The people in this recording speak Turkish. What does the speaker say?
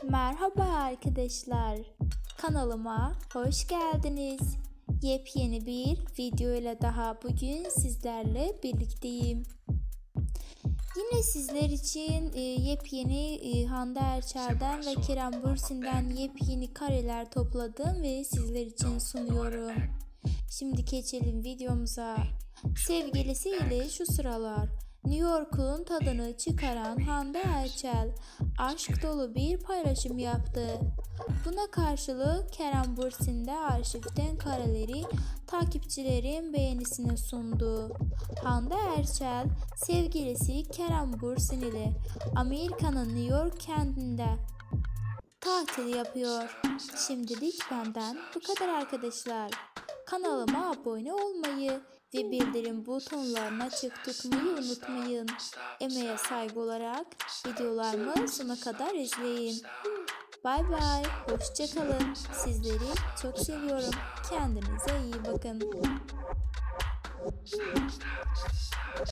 Merhaba arkadaşlar. Kanalıma hoş geldiniz. Yepyeni bir video ile daha bugün sizlerle birlikteyim. Yine sizler için yepyeni Hande Erçel'den ve Kerem Bürsin'den yepyeni kareler topladım ve sizler için sunuyorum. Şimdi geçelim videomuza. Sevgilisiyle şu sıralar New York'un tadını çıkaran Hande Erçel aşk dolu bir paylaşım yaptı. Buna karşılık Kerem Bürsin de arşivden kareleri takipçilerin beğenisine sundu. Hande Erçel sevgilisi Kerem Bürsin ile Amerika'nın New York kentinde tatil yapıyor. Şimdilik benden bu kadar arkadaşlar. Kanalıma abone olmayı ve bildirim butonlarını açık tutmayı unutmayın. Emeğe saygı olarak videolarımı sona kadar izleyin. Bay bay, hoşça kalın. Sizleri çok seviyorum. Kendinize iyi bakın.